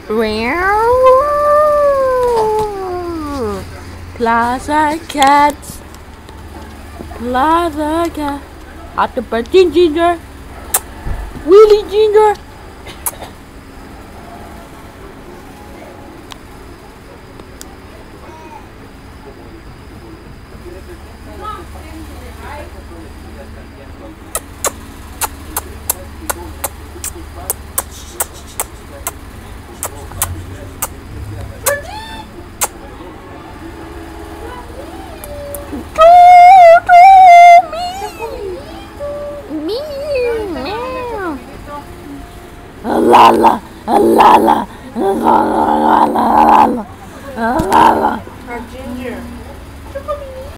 Plaza Cats. Plaza Cat. Octopus Ginger. Willy Ginger. La la la la la la la la la la la.